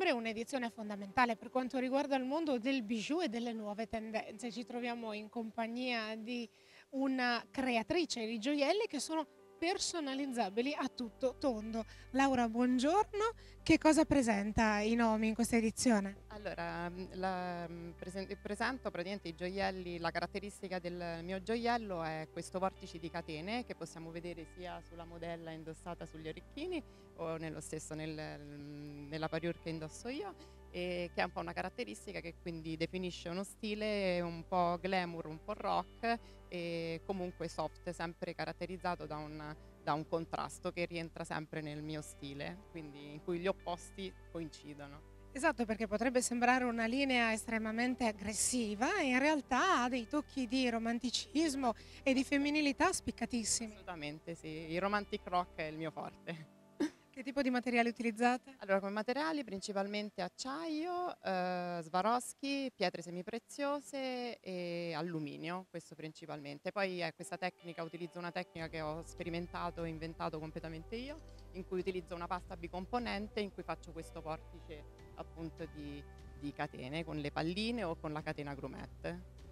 settembre è un'edizione fondamentale per quanto riguarda il mondo del bijou e delle nuove tendenze. Ci troviamo in compagnia di una creatrice di gioielli che sono personalizzabili a tutto tondo. Laura, buongiorno. Che cosa presenta Inomi in questa edizione? Allora, presento praticamente i gioielli. La caratteristica del mio gioiello è questo vortice di catene che possiamo vedere sia sulla modella indossata sugli orecchini o nello stesso nella parure che indosso io, e che è un po' una caratteristica che quindi definisce uno stile un po' glamour, un po' rock e comunque soft, sempre caratterizzato da un contrasto che rientra sempre nel mio stile, quindi in cui gli opposti coincidono. Esatto, perché potrebbe sembrare una linea estremamente aggressiva e in realtà ha dei tocchi di romanticismo e di femminilità spiccatissimi. Assolutamente sì, il romantic rock è il mio forte. Che tipo di materiali utilizzate? Allora, come materiali principalmente acciaio, Swarovski, pietre semipreziose e alluminio, questo principalmente. Poi questa tecnica, utilizzo una tecnica che ho sperimentato e inventato completamente io, in cui utilizzo una pasta bicomponente in cui faccio questo vortice appunto di catene con le palline o con la catena grumette.